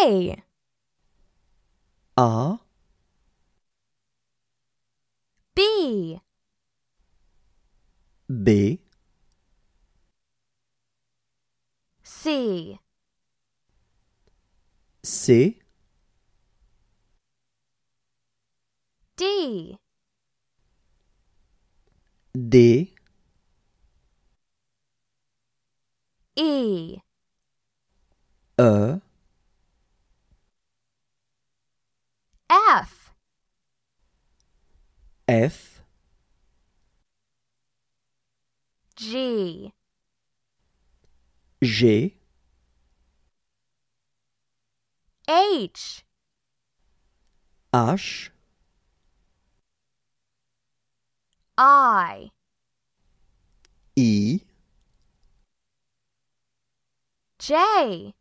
A A B B C C D D E E F F G G H H I I J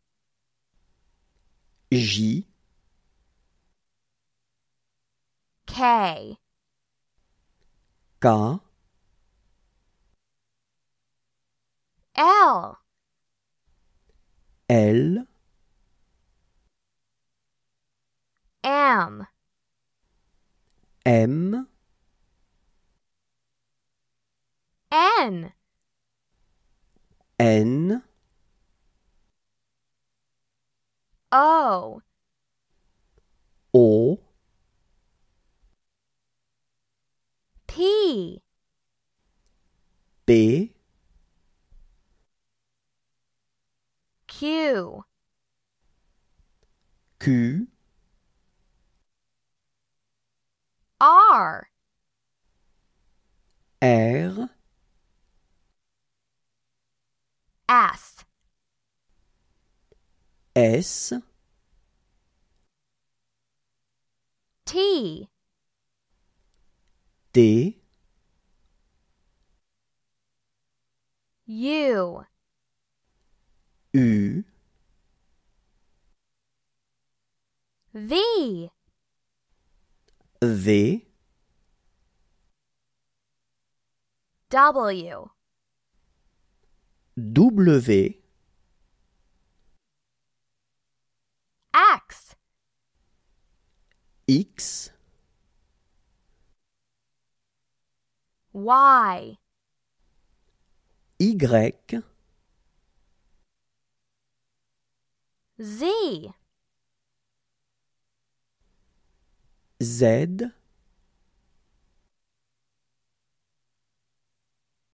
J K K L L M M N N O O P P Q Q R R S S T T U U V V W W X X Y Y Z Z